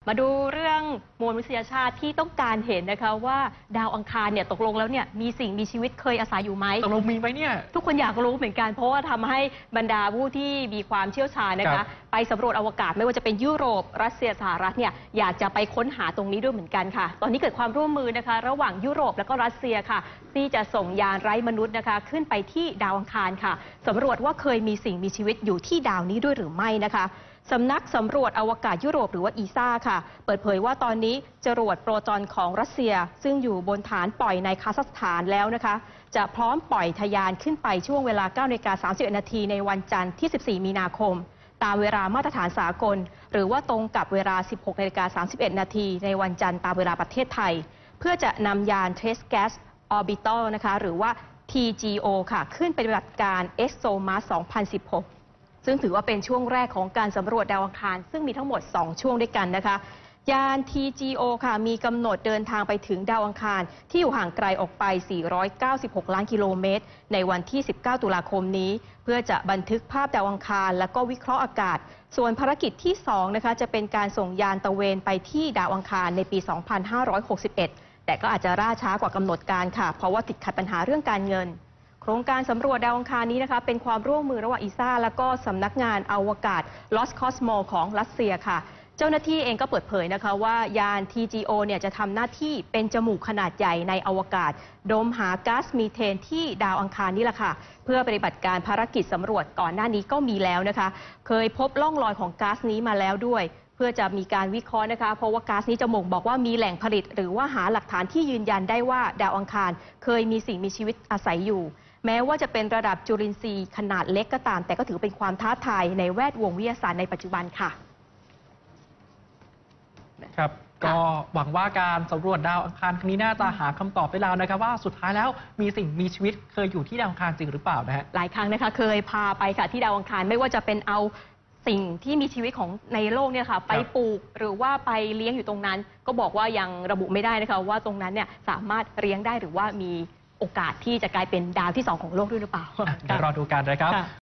มาดูเรื่องมวลมนุษยชาติที่ต้องการเห็นนะคะว่าดาวอังคารเนี่ยตกลงแล้วเนี่ยมีสิ่งมีชีวิตเคยอาศัยอยู่ไหมตกลงมีไหมเนี่ยทุกคนอยากรู้เหมือนกันเพราะว่าทำให้บรรดาผู้ที่มีความเชี่ยวชาญนะคะไปสำรวจอวกาศไม่ว่าจะเป็นยุโรปรัสเซียสหรัฐเนี่ยอยากจะไปค้นหาตรงนี้ด้วยเหมือนกันค่ะตอนนี้เกิดความร่วมมือนะคะระหว่างยุโรปและก็รัสเซียค่ะที่จะส่งยานไร้มนุษย์นะคะขึ้นไปที่ดาวอังคารค่ะสำรวจว่าเคยมีสิ่งมีชีวิตอยู่ที่ดาวนี้ด้วยหรือไม่นะคะสำนักสำรวจอวกาศยุโรปหรือว่าอีซ่าค่ะเปิดเผยว่าตอนนี้จรวดโปรตอนของรัสเซียซึ่งอยู่บนฐานปล่อยในคาซัคสถานแล้วนะคะจะพร้อมปล่อยทะยานขึ้นไปช่วงเวลา 9:31 นาทีในวันจันทร์ที่ 14 มีนาคมตามเวลามาตรฐานสากลหรือว่าตรงกับเวลา 16:31 นาทีในวันจันทร์ตามเวลาประเทศไทยเพื่อจะนำยาน Trace Gas Orbital นะคะหรือว่า TGO ค่ะขึ้นไปปฏิบัติการ ExoMars 2016ซึ่งถือว่าเป็นช่วงแรกของการสำรวจดาวอังคารซึ่งมีทั้งหมด2ช่วงด้วยกันนะคะยาน TGO ค่ะมีกำหนดเดินทางไปถึงดาวอังคารที่อยู่ห่างไกลออกไป 496 ล้านกิโลเมตรในวันที่ 19 ตุลาคมนี้เพื่อจะบันทึกภาพดาวอังคารและก็วิเคราะห์อากาศส่วนภารกิจที่2นะคะจะเป็นการส่งยานตะเวนไปที่ดาวอังคารในปี 2561 แต่ก็อาจจะล่าช้ากว่ากำหนดการค่ะเพราะว่าติดขัดปัญหาเรื่องการเงินโครงการสำรวจดาวอังคารนี้นะคะเป็นความร่วมมือระหว่างอีซ่าและก็สำนักงานอวกาศ Roscosmos ของรัสเซียค่ะเจ้าหน้าที่เองก็เปิดเผยนะคะว่ายาน TGO เนี่ยจะทำหน้าที่เป็นจมูกขนาดใหญ่ในอวกาศดมหาก๊าซมีเทนที่ดาวอังคารนี่แหละค่ะเพื่อปฏิบัติการภารกิจสำรวจก่อนหน้านี้ก็มีแล้วนะคะเคยพบร่องรอยของก๊าซนี้มาแล้วด้วยเพื่อจะมีการวิเคราะห์นะคะเพราะว่าก๊าซนี้จะบ่งบอกว่ามีแหล่งผลิตหรือว่าหาหลักฐานที่ยืนยันได้ว่าดาวอังคารเคยมีสิ่งมีชีวิตอาศัยอยู่แม้ว่าจะเป็นระดับจุลินทรีย์ขนาดเล็กก็ตามแต่ก็ถือเป็นความท้าทายในแวดวงวิทยาศาสตร์ในปัจจุบันค่ะครับก็หวังว่าการสำรวจดาวอังคารครั้งนี้น่าจะหาคำตอบได้แล้วนะครับว่าสุดท้ายแล้วมีสิ่งมีชีวิตเคยอยู่ที่ดาวอังคารจริงหรือเปล่านะฮะหลายครั้งนะคะเคยพาไปค่ะที่ดาวอังคารไม่ว่าจะเป็นเอาสิ่งที่มีชีวิตของในโลกเนี่ยค่ะไปปลูกหรือว่าไปเลี้ยงอยู่ตรงนั้นก็บอกว่ายังระบุไม่ได้นะคะว่าตรงนั้นเนี่ยสามารถเลี้ยงได้หรือว่ามีโอกาสที่จะกลายเป็นดาวที่2ของโลกด้วยหรือเปล่าเดี๋ยวรอดูกันนะครับ